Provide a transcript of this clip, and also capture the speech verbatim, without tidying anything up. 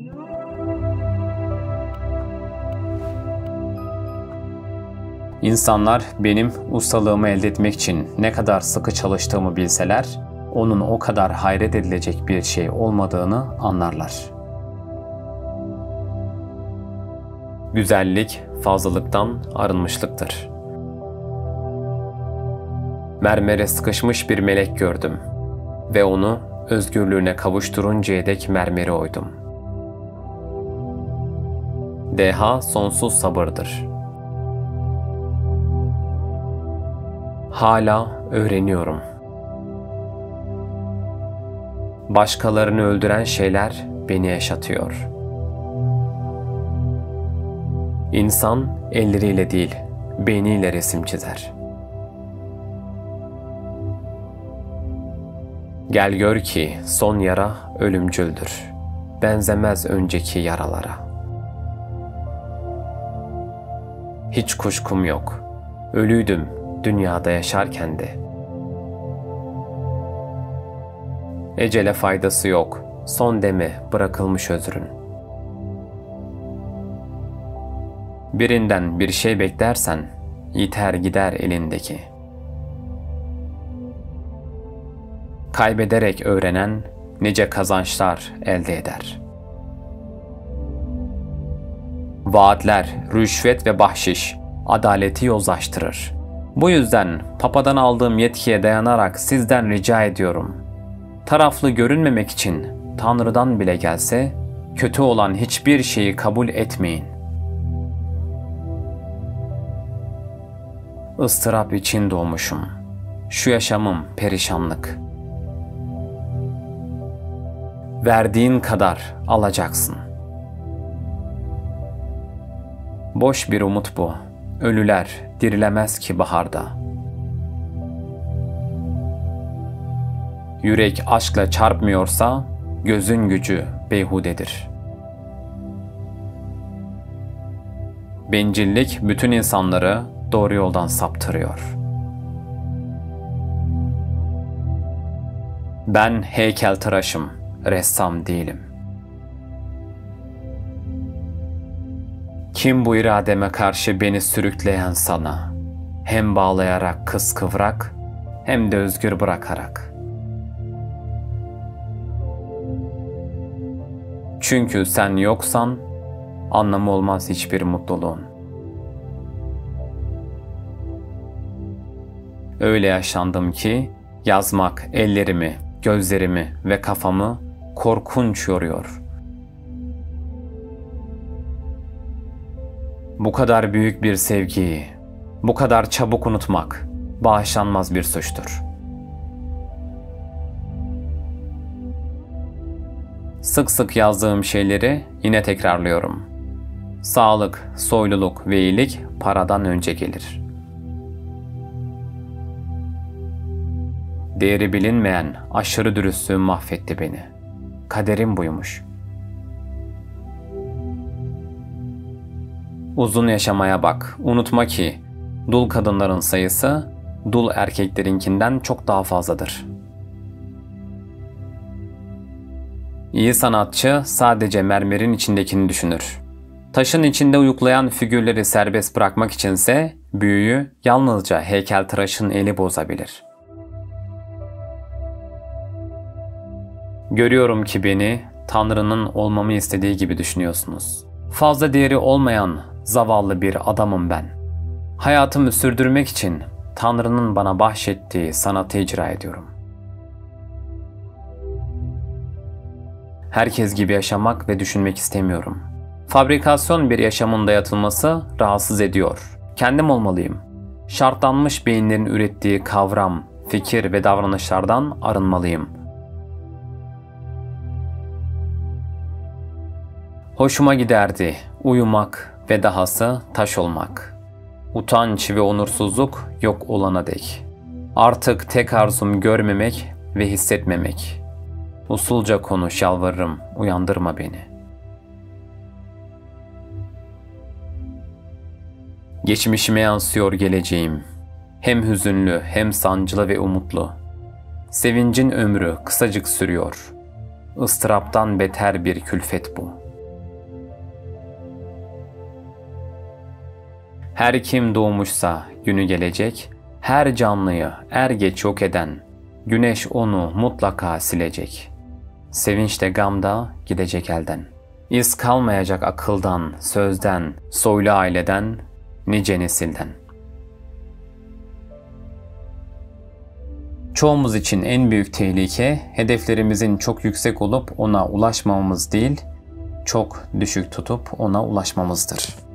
İnsanlar benim ustalığımı elde etmek için ne kadar sıkı çalıştığımı bilseler, onun o kadar hayret edilecek bir şey olmadığını anlarlar. Güzellik, fazlalıktan arınmışlıktır. Mermere sıkışmış bir melek gördüm ve onu özgürlüğüne kavuşturuncaya dek mermeri oydum. Deha sonsuz sabırdır. Hala öğreniyorum. Başkalarını öldüren şeyler beni yaşatıyor. İnsan elleriyle değil, beyniyle resim çizer. Gel gör ki son yara ölümcüldür. Benzemez önceki yaralara. Hiç kuşkum yok. Ölüydüm dünyada yaşarken de. Ecele faydası yok. Son deme bırakılmış özrün. Birinden bir şey beklersen yiter gider elindeki. Kaybederek öğrenen nice kazançlar elde eder. Vaatler, rüşvet ve bahşiş adaleti yozlaştırır. Bu yüzden papadan aldığım yetkiye dayanarak sizden rica ediyorum. Taraflı görünmemek için Tanrı'dan bile gelse kötü olan hiçbir şeyi kabul etmeyin. Istırap için doğmuşum. Şu yaşamım perişanlık. Verdiğin kadar alacaksın. Boş bir umut bu. Ölüler dirilemez ki baharda. Yürek aşkla çarpmıyorsa gözün gücü beyhudedir. Bencillik bütün insanları doğru yoldan saptırıyor. Ben heykeltıraşım, ressam değilim. Kim bu irademe karşı beni sürükleyen sana, hem bağlayarak kıskıvrak, hem de özgür bırakarak? Çünkü sen yoksan, anlamı olmaz hiçbir mutluluğun. Öyle yaşandım ki, yazmak ellerimi, gözlerimi ve kafamı korkunç yoruyor. Bu kadar büyük bir sevgiyi, bu kadar çabuk unutmak bağışlanmaz bir suçtur. Sık sık yazdığım şeyleri yine tekrarlıyorum. Sağlık, soyluluk ve iyilik paradan önce gelir. Değeri bilinmeyen aşırı dürüstlüğüm mahvetti beni. Kaderim buymuş. Uzun yaşamaya bak. Unutma ki dul kadınların sayısı dul erkeklerinkinden çok daha fazladır. İyi sanatçı sadece mermerin içindekini düşünür. Taşın içinde uyuklayan figürleri serbest bırakmak içinse büyüyü yalnızca heykeltıraşın eli bozabilir. Görüyorum ki beni Tanrı'nın olmamı istediği gibi düşünüyorsunuz. Fazla değeri olmayan zavallı bir adamım ben. Hayatımı sürdürmek için Tanrı'nın bana bahşettiği sanatı icra ediyorum. Herkes gibi yaşamak ve düşünmek istemiyorum. Fabrikasyon bir yaşamın dayatılması rahatsız ediyor. Kendim olmalıyım. Şartlanmış beyinlerin ürettiği kavram, fikir ve davranışlardan arınmalıyım. Hoşuma giderdi uyumak ve dahası taş olmak. Utanç ve onursuzluk yok olana dek. Artık tek arzum görmemek ve hissetmemek. Usulca konuş yalvarırım, uyandırma beni. Geçmişime yansıyor geleceğim. Hem hüzünlü hem sancılı ve umutlu. Sevincin ömrü kısacık sürüyor. Istıraptan beter bir külfet bu. Her kim doğmuşsa günü gelecek, her canlıyı er geç yok eden, güneş onu mutlaka silecek. Sevinç de gam da gidecek elden. İz kalmayacak akıldan, sözden, soylu aileden, nice nesilden. Çoğumuz için en büyük tehlike, hedeflerimizin çok yüksek olup ona ulaşmamamız değil, çok düşük tutup ona ulaşmamızdır.